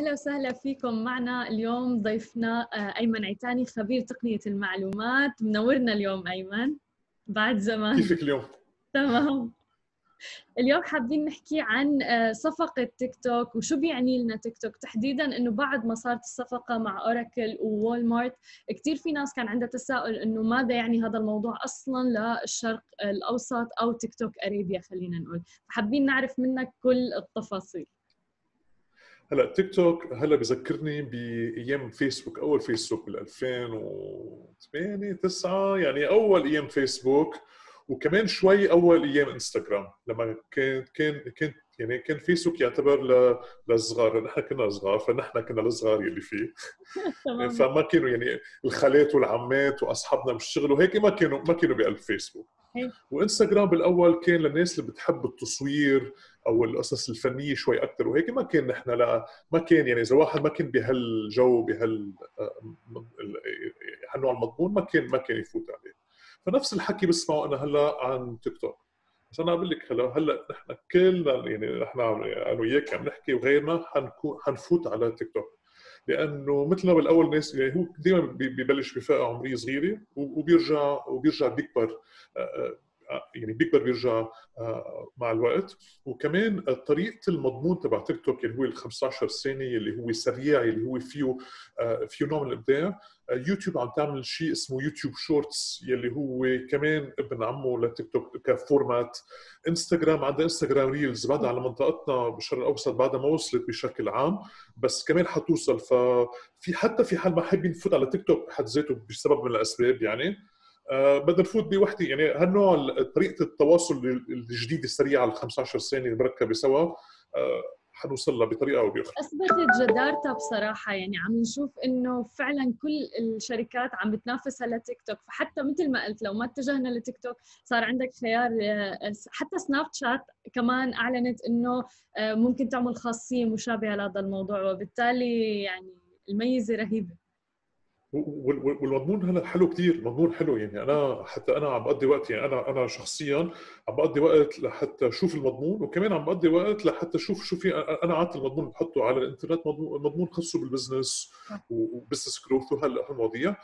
أهلا وسهلا فيكم. معنا اليوم ضيفنا أيمن عيتاني، خبير تقنية المعلومات. منورنا اليوم أيمن بعد زمان. كيفك اليوم؟ تمام. اليوم حابين نحكي عن صفقة تيك توك وشو بيعني لنا تيك توك تحديداً. إنه بعد ما صارت الصفقة مع أوراكل ووول مارت، كتير في ناس كان عندها تساؤل إنه ماذا يعني هذا الموضوع أصلاً للشرق الأوسط أو تيك توك أريبيا خلينا نقول. حابين نعرف منك كل التفاصيل. هلا تيك توك بذكرني بايام فيسبوك، اول فيسبوك بال 2008 9، يعني اول ايام فيسبوك، وكمان شوي اول ايام انستغرام. لما كان فيسبوك يعتبر للصغار، نحن كنا صغار فنحن كنا الصغار يلي فيه. فما كانوا يعني الخالات والعمات واصحابنا بالشغل وهيك ما كانوا بقلب فيسبوك. وانستغرام بالاول كان للناس اللي بتحب التصوير او القصص الفنيه شوي اكثر وهيك. ما كان نحن ما كان يعني اذا واحد ما كان بهالجو هالنوع المضمون ما كان يفوت عليه. فنفس الحكي بسمعه انا هلا عن تيك توك. بس انا بقول لك هلا نحن كلنا يعني نحن انا وياك عم نحكي وغيرنا حنفوت على تيك توك، لانه مثل ما بالاول الناس يعني هو دائما ببلش بفئه عمريه صغيره وبيرجع بيكبر، يعني بيرجع مع الوقت. وكمان طريقه المضمون تبع تيك توك اللي هو ال 15 ثانيه اللي هو سريع اللي هو فيه نوع من الابداع. يوتيوب عم تعمل شيء اسمه يوتيوب شورتس يلي هو كمان ابن عمه لتيك توك كفورمات. انستغرام عندها انستغرام ريلز بعدها على منطقتنا بالشرق الاوسط بعدها ما وصلت بشكل عام، بس كمان حتوصل. حتى في حال ما حابين نفوت على تيك توك بحد ذاته بسبب من الاسباب يعني بدنا نفوت بوحده يعني هالنوع طريقه التواصل الجديده السريعه على 15 ثانيه المركبه سوا حنوصل لها بطريقه او باخرى. اثبتت جدارتها بصراحه. يعني عم نشوف انه فعلا كل الشركات عم بتنافس على تيك توك. فحتى مثل ما قلت لو ما اتجهنا لتيك توك صار عندك خيار. حتى سناب شات كمان اعلنت انه ممكن تعمل خاصيه مشابهه لهذا الموضوع، وبالتالي يعني الميزه رهيبه. والمضمون هلا حلو كتير، المضمون حلو. يعني انا عم بقضي وقت، يعني انا شخصيا عم بقضي وقت لحتى اشوف المضمون، وكمان عم بقضي وقت لحتى اشوف شو في. انا عاده المضمون بحطه على الانترنت، مضمون خاصه بالبزنس وبزنس جروث وهالمواضيع.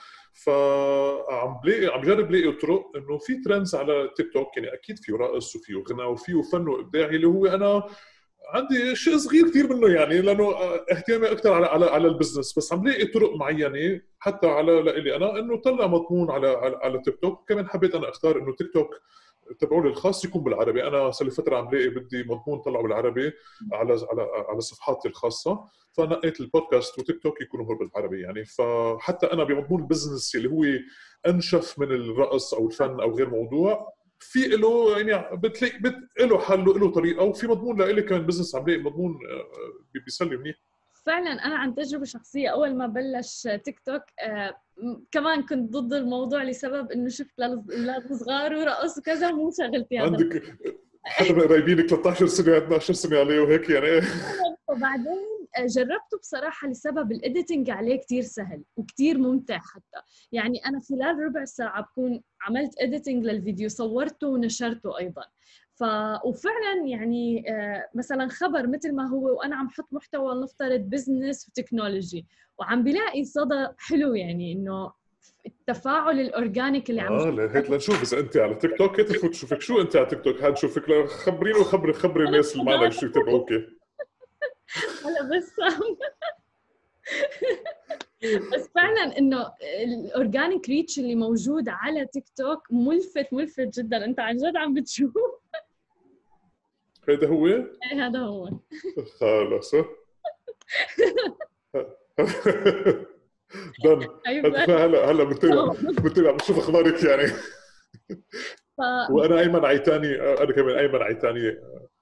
فعم بجرب لاقي طرق انه في ترندز على تيك توك. يعني اكيد فيه رقص وفيه غنى وفيه فن وابداع اللي هو انا عندي شيء صغير كثير منه، يعني لانه اهتمامي اكثر على البزنس. بس عم لاقي طرق معينه حتى على لإلي انا انه طلع مضمون على تيك توك. كمان حبيت انا اختار انه تيك توك تبعولي الخاص يكون بالعربي. انا صار لي فتره عم لاقي بدي مضمون طلعه بالعربي على صفحاتي الخاصه، فنقيت البودكاست وتيك توك يكونوا هو بالعربي. يعني فحتى انا بمضمون البزنس اللي هو انشف من الرقص او الفن او غير موضوع، في له يعني بتلاقي له حل له طريقه. وفي مضمون لإلي كمان بزنس عم لاقي مضمون بيسلي منيح. فعلا انا عن تجربه شخصيه اول ما بلش تيك توك كمان كنت ضد الموضوع لسبب انه شفت الاولاد صغار ورقص وكذا مو شغلتي هذا. عندك حدا من قرايبينك 13 سنه 12 سنه عليه وهيك يعني. وبعدين جربته بصراحه لسبب الاديتنج عليه كتير سهل وكتير ممتع. حتى يعني انا خلال ربع ساعه بكون عملت اديتنج للفيديو، صورته ونشرته ايضا. وفعلا يعني مثلا خبر مثل ما هو وانا عم حط محتوى نفترض بزنس وتكنولوجي وعم بلاقي صدى حلو. يعني انه التفاعل الاورجانيك اللي عم هيك لنشوف اذا انت على تيك توك. هات تفوت شوفك شو انت على تيك توك. هاد شوفك خبريني وخبري الناس اللي معنا شو يتابعوك. هلا بس بس فعلا انه الاورجانيك ريتش اللي موجود على تيك توك ملفت جدا. انت عن جد عم بتشوف. هذا هو؟ ايه هذا هو. خلص دن. هلا بنتابع بنشوف اخبارك يعني. وانا ايمن عيتاني، انا كمان ايمن عيتاني.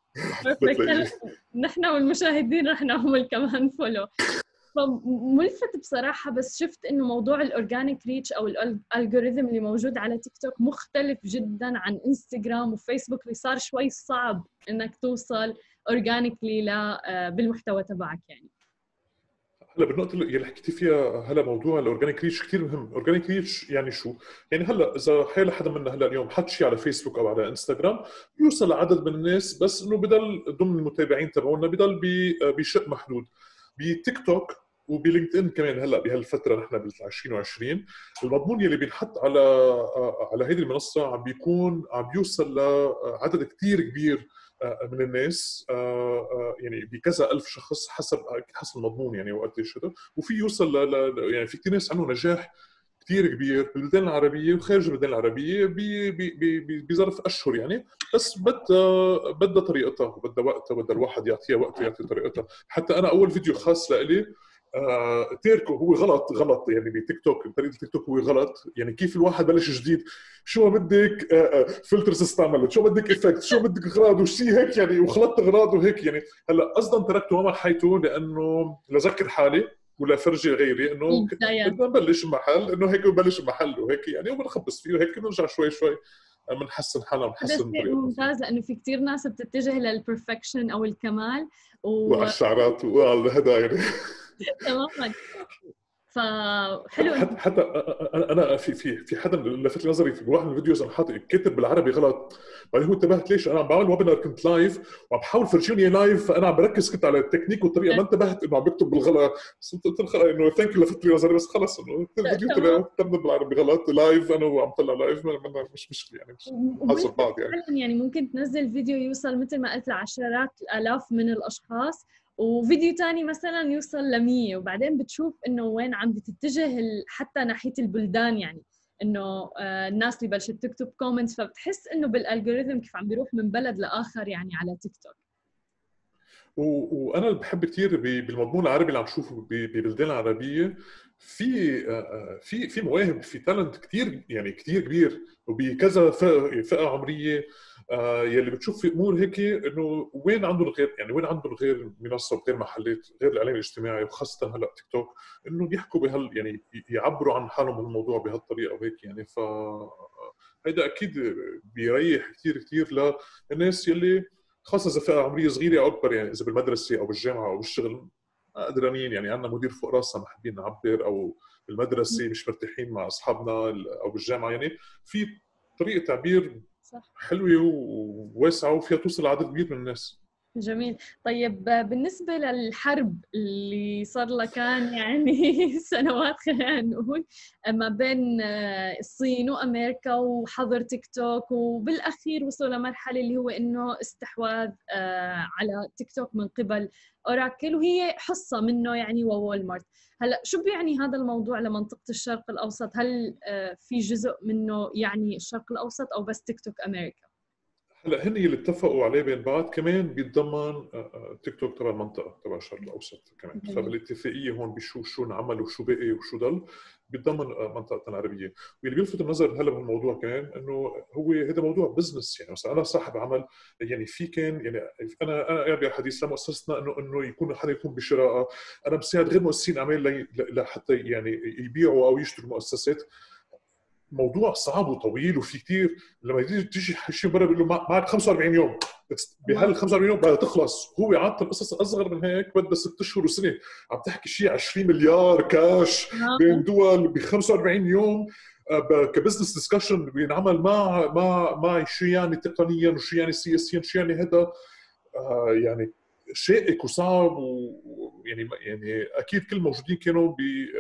نحن والمشاهدين رح نعمل كمان فولو. فملفت بصراحة. بس شفت إنه موضوع الأورجانيك ريتش أو الألغوريثم اللي موجود على تيك توك مختلف جداً عن إنستغرام وفيسبوك، اللي صار شوي صعب إنك توصل أورجانيكلي بالمحتوى تبعك. يعني هلا بالنقطة اللي حكيتي فيها هلا موضوع الأورجانيك ريتش كثير مهم. الأورجانيك ريتش يعني شو؟ يعني هلا إذا حيلا حدا منا هلا اليوم حط شيء على فيسبوك أو على إنستغرام يوصل لعدد من الناس، بس إنه بضل ضمن المتابعين تبعونا بضل بشق محدود. بتيك توك وبلينكد ان كمان هلا بهالفتره نحن بال 2020 المضمون يلي بينحط على هذه المنصه عم بيوصل لعدد كثير كبير من الناس، يعني بكذا الف شخص حسب المضمون يعني وقت هذا، وفي يوصل يعني في كثير ناس عندهم نجاح كثير كبير بالبلدان العربيه وخارج البلدان العربيه بظرف اشهر يعني، بس بدها طريقتها وبدها وقتها، بدها الواحد يعطيها وقت ويعطي طريقتها. حتى انا اول فيديو خاص لإلي تيركو هو غلط يعني بتيك توك، طريقه التيك توك هو غلط، يعني كيف الواحد بلش جديد شو بدك فلترز استعملت، شو بدك افكت، شو بدك اغراض وشي هيك يعني، وخلطت اغراض وهيك يعني. هلا اصلا تركته ما حيته لانه لذكر حالي ولا فرجي غيري انه بدنا نبلش محل، انه هيك ببلش محل وهيك يعني، وبنخبص فيه وهيك بنرجع شوي شوي بنحسن حالنا بنحسن طريقتنا. ممتاز، لانه في كثير ناس بتتجه للبرفكشن او الكمال والشعرات وهذا يعني تماما. فحلو. حتى انا في حدا لفت لي نظري في واحد من الفيديوز انا حاطط كاتب بالعربي غلط، بعدين هو انتبهت ليش انا عم بعمل ويبينار كنت لايف وعم بحاول فرجوني لايف، فانا عم بركز كنت على التكنيك والطريقه، ما انتبهت انه عم بكتب بالغلط، بس قلت له انه ثانك يو لفت لي نظري، بس خلص انه الفيديو كتب بالعربي غلط لايف، انا وعم طلع لايف مش مشكله يعني، مش حصل بعض يعني ممكن تنزل فيديو يوصل مثل ما قلت لعشرات الالاف من الاشخاص، وفيديو تاني مثلا يوصل ل100، وبعدين بتشوف انه وين عم بتتجه حتى ناحيه البلدان، يعني انه الناس اللي بلشت تكتب كومنتس، فبتحس انه بالالجوريثم كيف عم بيروح من بلد لاخر يعني على تيك توك. وانا اللي بحب كثير بالمضمون العربي اللي عم شوفه ببلدان العربيه، في مواهب، في تالنت كثير يعني كثير كبير، وبكذا فئه عمريه يلي بتشوف في امور هيك انه وين عندهم غير يعني، وين عندهم غير منصه وغير محلات غير الاعلام الاجتماعي، وخاصه هلا تيك توك، انه بيحكوا يعني يعبروا عن حالهم بالموضوع بهالطريقه وهيك يعني. ف هيدا اكيد بيريح كثير للناس يلي خاصه اذا فئه عمريه صغيره او اكبر، يعني اذا بالمدرسه او بالجامعه او بالشغل قدرانين، يعني عندنا مدير فوق راسنا ما حابين نعبر، او بالمدرسه مش مرتاحين مع اصحابنا، او بالجامعه، يعني في طريقه تعبير حلوه وواسعه وفيها توصل لعدد كبير من الناس. جميل. طيب بالنسبة للحرب اللي صار لها كان يعني سنوات خلينا نقول ما بين الصين وأمريكا وحظر تيك توك، وبالأخير وصلوا لمرحلة اللي هو إنه استحواذ على تيك توك من قبل أوراكل، وهي حصة منه يعني وول مارت. هلا شو بيعني هذا الموضوع لمنطقة الشرق الأوسط؟ هل في جزء منه يعني الشرق الأوسط أو بس تيك توك أمريكا؟ هلا هن اللي اتفقوا عليه بين بعض كمان بيتضمن تيك توك تبع المنطقه تبع الشرق الاوسط كمان، فبالاتفاقيه هون بشو نعمل وشو بقي وشو ضل بيتضمن منطقتنا العربيه. واللي بيلفت النظر هلا بهالموضوع كمان انه هو هذا موضوع بزنس، يعني مثلا انا صاحب عمل، يعني في كان يعني انا قاعد بحديث لمؤسستنا انه يكون حدا يكون بشراءه، انا بساعد غير مؤسسين اعمال لحتى يعني يبيعوا او يشتروا مؤسسات. موضوع صعب وطويل، وفي كثير لما تيجي شيء برا بيقول له معك 45 يوم، بهال 45 يوم بدها تخلص، هو عاده القصص اصغر من هيك، بدها 6 اشهر وسنه، عم تحكي شيء 20 مليار كاش بين دول ب 45 يوم كبزنس ديسكشن بينعمل مع شو يعني تقنيا وشو يعني سياسيا شو يعني هذا يعني شائك وصعب، ويعني اكيد كل الموجودين كانوا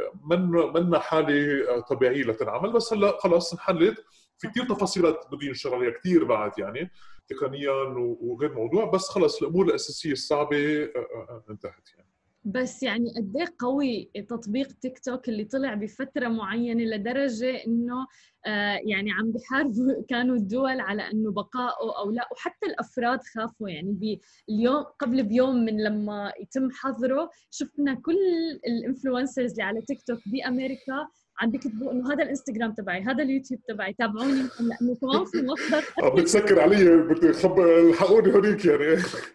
منا حاله طبيعيه لتنعمل، بس هلا خلاص انحلت، في كثير تفاصيلات بدي نشتغل عليها كثير بعد يعني تقنيا وغير موضوع، بس خلص الامور الاساسيه الصعبه انتهت يعني. بس يعني قد ايه قوي تطبيق تيك توك اللي طلع بفتره معينه لدرجه انه يعني عم بيحاربوا كانوا الدول على انه بقائه او لا، وحتى الافراد خافوا يعني. اليوم قبل بيوم من لما يتم حظره شفنا كل الانفلونسرز اللي على تيك توك بامريكا عم بيكتبوا انه هذا الانستغرام تبعي، هذا اليوتيوب تبعي، تابعوني لانه كمان في مصدر بتسكر علي، الحقوني هونيك يعني.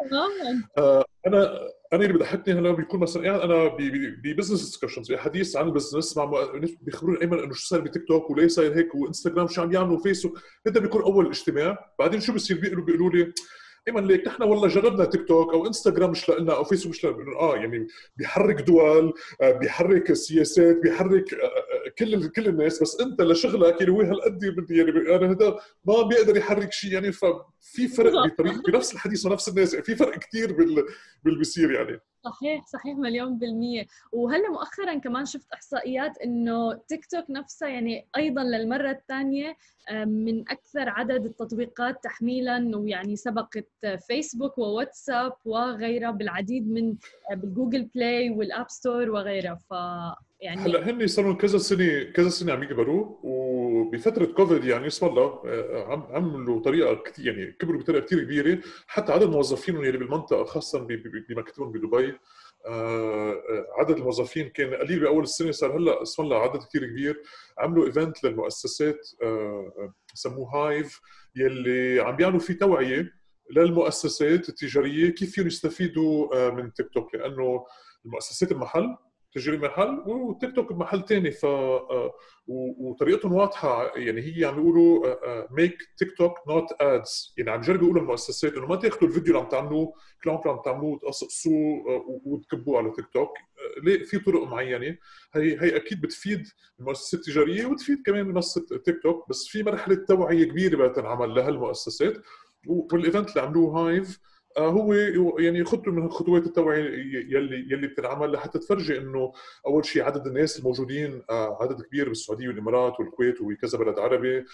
تماما. انا اللي بضحكني هلا بيكون مثلا يعني انا ببزنس ديسكشنز حديث عن البزنس مع بيخبروني ايمن انه شو صار بتيك توك وليه صاير هيك، وانستغرام شو عم يعملوا، وفيسبوك، هذا بيكون اول اجتماع. بعدين شو بصير بيقولوا لي ايمن ليك نحن والله جربنا تيك توك او انستغرام مش لنا او فيسبوك مش لنا. يعني بيحرك دول، بيحرك سياسات، بيحرك كل الناس، بس انت لشغلك يعني هو هالقد يعني انا هذا ما بيقدر يحرك شيء يعني. ففي فرق بطريقه بنفس الحديث ونفس الناس، يعني في فرق كثير باللي بيصير يعني. صحيح صحيح مليون بالمية. وهلا مؤخرا كمان شفت إحصائيات إنه تيك توك نفسها يعني أيضا للمرة الثانية من أكثر عدد التطبيقات تحميلا، ويعني سبقت فيسبوك وواتساب وغيرها بالعديد من بالجوجل بلاي والآب ستور وغيرها. يعني هلا هن صاروا كذا سنه عم يكبروا، وبفتره كوفيد يعني اسم الله عملوا طريقه كثير يعني كبروا بطريقه كثير كبيره. حتى عدد موظفينهم اللي بالمنطقه خاصه بمكتبهم بدبي، عدد الموظفين كان قليل باول السنه، صار هلا اسم الله عدد كثير كبير. عملوا ايفنت للمؤسسات سموه هايف، يلي عم بيعملوا فيه توعيه للمؤسسات التجاريه كيف فيهم يستفيدوا من تيك توك، لانه المؤسسات المحل تجري محل وتيك توك بمحل ثاني. وطريقتهم واضحه يعني، هي عم بيقولوا ميك تيك توك نوت ادز، يعني عم يجربوا يقولوا للمؤسسات انه ما تاخذوا الفيديو اللي عم تعملوه كلهم عم تعملوه وتقصقصوه وتكبوه على تيك توك. ليه؟ في طرق معينه هي اكيد بتفيد المؤسسات التجاريه وتفيد كمان منصه تيك توك، بس في مرحله توعيه كبيره بدها تنعمل لهالمؤسسات. والايفنت اللي عملوه هايف هو يعني خطوه من خطوات التوعيه يلي بتنعمل لحتى تفرجي انه اول شيء عدد الناس الموجودين عدد كبير بالسعوديه والامارات والكويت وكذا بلد عربي.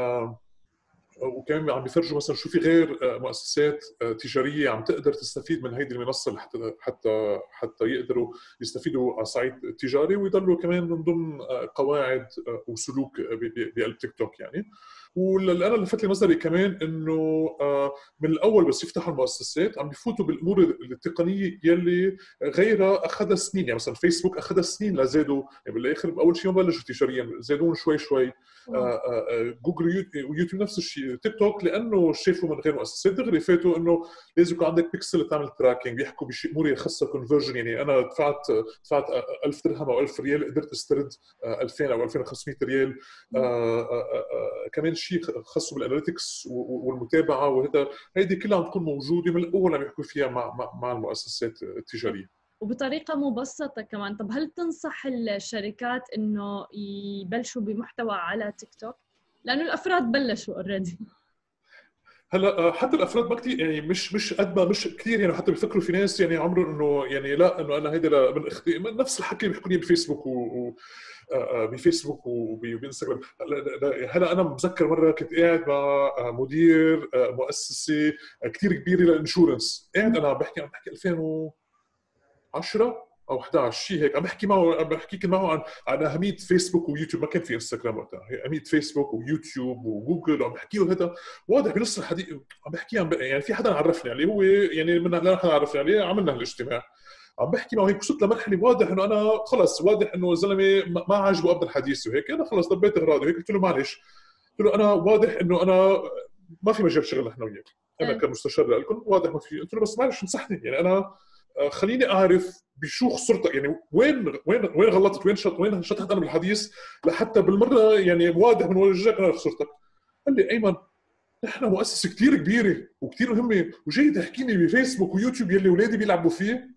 وكمان عم بيفرجوا مثلا شو في غير مؤسسات تجاريه عم تقدر تستفيد من هيدي المنصه حتى يقدروا يستفيدوا على الصعيد التجاري ويضلوا كمان من ضمن قواعد وسلوك بقلب تيك توك يعني. واللي انا لفت لي نظري كمان انه من الاول بس يفتحوا المؤسسات عم بيفوتوا بالامور التقنيه يلي غيرها اخذها سنين. يعني مثلا فيسبوك اخذها سنين لزادوا يعني بالاخر اول شيء ما بلشوا تجاريا، زادون شوي شوي. جوجل ويوتيوب نفس الشيء. تيك توك لانه شافوا من غير مؤسسات دغري فاتوا انه لازم يكون عندك بيكسل تعمل تراكنج، بيحكوا بشيء امور خاصه كونفرجن. يعني انا دفعت 1000 درهم او 1000 ريال قدرت استرد 2000 او 2500 ريال. كمان شيء خاصه بالاناليتكس والمتابعه، وهذا هيدي كلها عم تكون موجوده من الاول عم يحكوا فيها مع المؤسسات التجاريه وبطريقة مبسطة كمان. طب هل تنصح الشركات إنه يبلشوا بمحتوى على تيك توك؟ لأنه الأفراد بلشوا اوريدي. هلا حتى الافراد ما كثير يعني مش قد ما مش كثير يعني. حتى بيفكروا في ناس يعني عمرهم انه يعني لا انه انا هيدا من اختي نفس الحكي اللي بيحكوا لي بفيسبوك بفيسبوك وبانستغرام. هلا انا متذكر مره كنت قاعد مع مدير مؤسسه كثير كبيره للانشورنس، قاعد انا عم بحكي 2010 او 11 شيء هيك، عم بحكي معه عن اهميه فيسبوك ويوتيوب. ما كان في انستغرام وقتها، اهميه فيسبوك ويوتيوب وجوجل، وعم بحكي له هذا واضح بنص الحديث. عم بحكي يعني في حدا عرفني عليه، هو يعني من لا حدا عرفني عليه، عملنا هالاجتماع عم بحكي معه هيك. وصلت لمرحله واضح انه انا خلص، واضح انه الزلمه ما عاجبه ابدا الحديث وهيك. انا خلص ضبيت اغراضي وهيك، قلت له معلش، قلت له انا واضح انه انا ما في مجال شغل نحن وياك، انا كمستشار لكم واضح ما في. قلت له بس معلش انصحني يعني، انا خليني اعرف بشو خسرتك يعني، وين غلطت، وين شطحت انا بالحديث لحتى بالمره يعني واضح من وجهك انا خسرتك. قال لي ايمن نحن مؤسسه كثير كبيره وكثير مهمه، وجاي تحكيني بفيسبوك ويوتيوب يلي اولادي بيلعبوا فيه.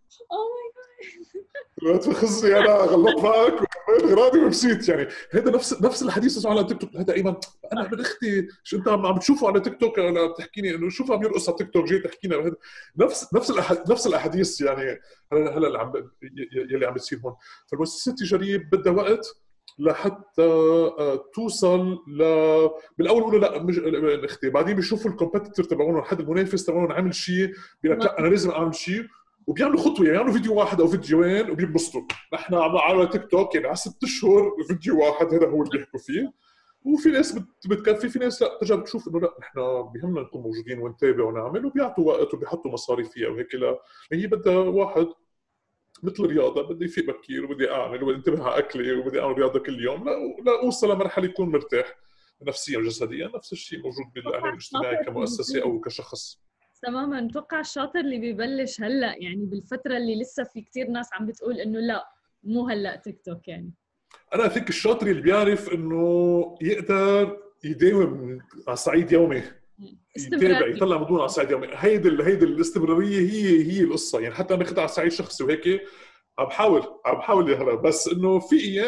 لا تخزني، انا غلطت معك وكملت غراضي ومشيت يعني. هذا نفس الحديث اللي على تيك توك. هذا ايمن انا ابن اختي، شو انت عم بتشوفه على تيك توك ولا بتحكيني انه شوف عم يرقص على تيك توك جاي تحكينا هذا نفس الاحاديث يعني. هلا اللي يلي عم بتصير هون. فالمؤسسات التجاريه بدها وقت لحتى توصل بالاول بيقولوا لا مش اختي، بعدين بيشوفوا الكومبيتيتور تبعهم، حد المنافس تبعهم عمل شيء بيقول لك لا انا لازم اعمل شيء، وبيعملوا خطوه يعني يعملوا فيديو واحد او فيديوين وبينبسطوا. نحن على تيك توك يعني على 6 اشهر فيديو واحد هذا هو اللي بيحكوا فيه. وفي ناس بتكفي، في ناس لا ترجع بتشوف انه لا نحن بيهمنا نكون موجودين ونتابع ونعمل، وبيعطوا وقت وبيحطوا مصاري فيها وهيك. لا هي بدها واحد مثل الرياضه، بدي افيق بكير وبدي اعمل وبدي انتبه على اكلي وبدي اعمل رياضه كل يوم لا اوصل لمرحله يكون مرتاح نفسيا وجسديا. نفس الشيء موجود بالاعلام الاجتماعي كمؤسسه او كشخص. تماما. اتوقع الشاطر اللي ببلش هلا يعني بالفتره اللي لسه في كثير ناس عم بتقول انه لا مو هلا تيك توك يعني. انا فيك الشاطر اللي بيعرف انه يقدر يداوم على صعيد يومي، يتابع يطلع مضمون على صعيد يومي. هيدي الاستمراريه هي القصه يعني. حتى انا اخذها على صعيد شخصي وهيك عم بحاول هلا، بس انه في ايام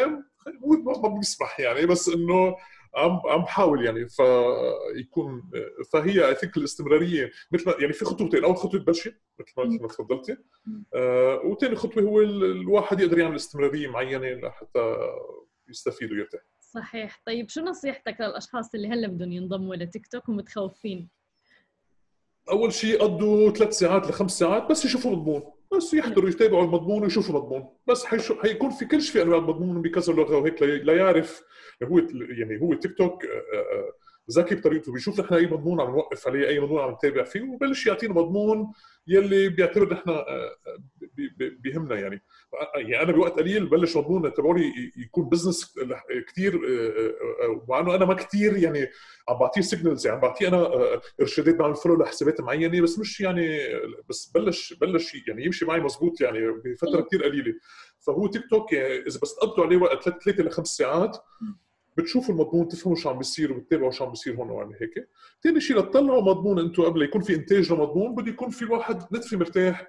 ما بيسمح يعني، بس انه عم بحاول يعني فيكون. فهي اي ثينك الاستمراريه مثل يعني في خطوتين، اول خطوه تبلشي مثل ما تفضلتي، وثاني خطوه هو الواحد يقدر يعمل استمراريه معينه لحتى يستفيد ويرتاح. صحيح. طيب شو نصيحتك للاشخاص اللي هلا بدهم ينضموا لتيك توك ومتخوفين؟ اول شيء قضوا 3 ساعات ل5 ساعات بس يشوفوا مضمون، بس يحضروا يتابعوا المضمون ويشوفوا مضمون، بس حيكون في كل شيء انواع المضمون بكذا لغه وهيك لا يعرف. هو يعني هو تيك توك ذكي بطريقته، بيشوف نحن اي مضمون عم نوقف عليه، اي مضمون عم نتابع فيه، وبلش يعطينا مضمون يلي بيعتبر نحن بيهمنا يعني. يعني انا بوقت قليل بلش مضمون تبعولي يكون بزنس كثير، مع انه انا ما كثير يعني عم بعطيه سيجنالز، يعني عم بعطيه انا ارشادات، بعمل فولو لحسابات معينه، بس مش يعني، بس بلش يعني يمشي معي مزبوط يعني بفتره كثير قليله. فهو تيك توك يعني اذا بس تقضوا عليه وقت 3 ل5 ساعات بتشوفوا المضمون، تفهموا شو عم بيصير وبتتابعوا شو عم بيصير هون وعم هيك. ثاني شيء لتطلعوا مضمون انتم قبل يكون في انتاج لمضمون، بده يكون في الواحد نتفي مرتاح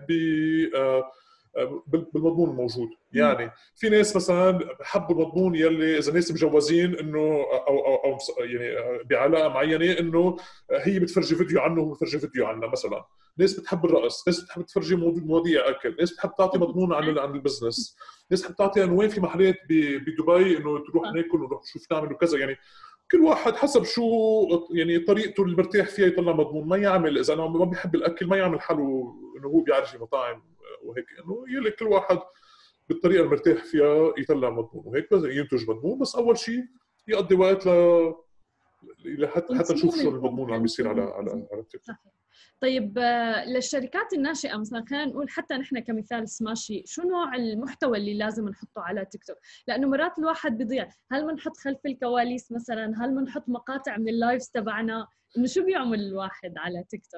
بالمضمون الموجود. يعني في ناس مثلا بحبوا المضمون يلي اذا ناس مجوزين انه او يعني بعلاقه معينه انه هي بتفرجي فيديو عنه وهو بتفرجي فيديو عنها مثلا. ناس بتحب الرقص، ناس بتحب تفرجي مواضيع اكل، ناس بتحب تعطي مضمون عن البزنس، ناس بتحب تعطي عنوان في محلات بدبي انه تروح ناكل ونروح نشوف نعمل وكذا. يعني كل واحد حسب شو يعني طريقته اللي مرتاح فيها يطلع مضمون. ما يعمل اذا انا ما بيحب الاكل ما يعمل حاله انه هو بيعرف مطاعم وهيك، انه يلي كل واحد بالطريقه المرتاح فيها يطلع مضمون وهيك، بس ينتج مضمون. بس اول شيء يقضي وقت حتى نشوف شو المضمون اللي عم بيصير على التيك توك. طيب للشركات الناشئه مثلا، خلينا نقول حتى نحن كمثال سماشي، شو نوع المحتوى اللي لازم نحطه على تيك توك؟ لانه مرات الواحد بيضيع، هل بنحط خلف الكواليس مثلا، هل بنحط مقاطع من اللايفز تبعنا، انه شو بيعمل الواحد على تيك توك؟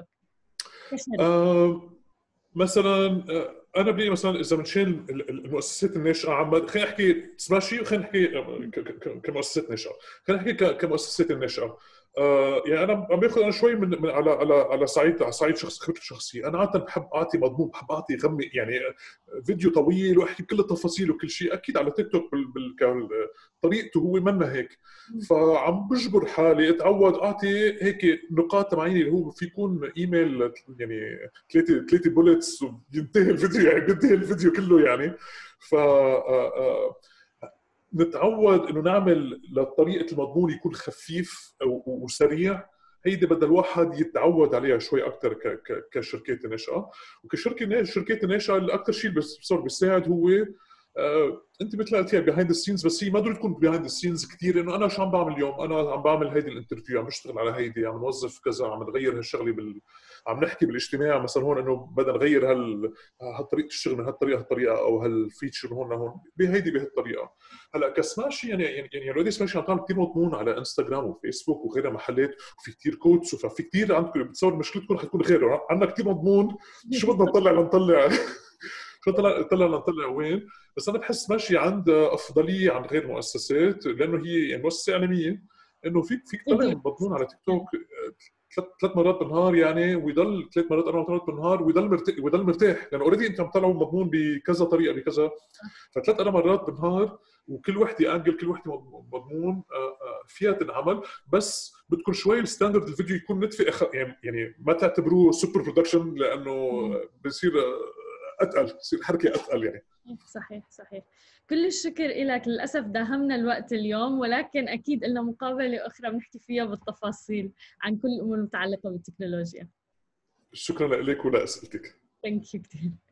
مثلا انا بلاقي مثلا اذا بنشيل المؤسسات الناشئه عم، خلينا نحكي سماشي وخلينا نحكي كمؤسسات ناشئه، خلينا نحكي كمؤسسات الناشئه. يعني انا عم باخذ انا شوي من على صعيد خبرتي الشخصيه. انا عاده بحب اعطي مضمون، بحب اعطي غمي يعني فيديو طويل واحكي بكل التفاصيل وكل شيء. اكيد على تيك توك طريقته هو منا هيك، فعم بجبر حالي اتعود اعطي هيك نقاط معينه اللي هو في يكون ايميل يعني 3 بولتس وبينتهي الفيديو، يعني بينتهي الفيديو كله يعني. ف نتعود انه نعمل لطريقه المضمون يكون خفيف وسريع. هيدي بدل الواحد يتعود عليها شوي اكثر كشركات ناشئه. شركات الناشئه الاكثر شيء بصير بيساعد هو انت مثل ما قلتيها بيهايند السينز، بس هي ما ضروري تكون بيهايند السينز كثير. انه انا شو عم بعمل اليوم، انا عم بعمل هيدي الانترفيو، عم بشتغل على هيدي، عم نوظف كذا، عم نغير هالشغله عم نحكي بالاجتماع مثلا هون انه بدنا نغير هالطريقه الشغل من هالطريقه او هالفيتشر هون بهالطريقه. هلا كسماشي يعني اوريدي سماشي عم تعمل كثير مضمون على انستغرام وفيسبوك وغيرها محلات، وفي كثير كوتس، وفي كثير عندكم بتصور مشكلتكم حتكون غير عندنا كثير مضمون. شو بدنا نطلع شو نطلع وين؟ بس انا بحس ماشي عندها افضليه عن غير مؤسسات، لانه هي يعني مؤسسه اعلاميه، انه فيك تطلع مضمون على تيك توك 3 مرات بالنهار يعني، ويضل 3 مرات 4 مرات بالنهار ويضل مرتاح، لانه اوريدي انت عم تطلعوا مضمون بكذا طريقه بكذا. ف3 مرات بالنهار وكل وحده انجل، كل وحده مضمون فيها تنعمل. بس بدكم شوي الستاندرد الفيديو يكون نتفق، يعني ما تعتبروه سوبر برودكشن، لانه بصير اتقل، بصير حركه اتقل يعني. صحيح. كل الشكر لك. للاسف داهمنا الوقت اليوم، ولكن اكيد لنا مقابله اخرى بنحكي فيها بالتفاصيل عن كل الامور المتعلقه بالتكنولوجيا. شكرا لك ولاسئلتك. ثانك يو كثير.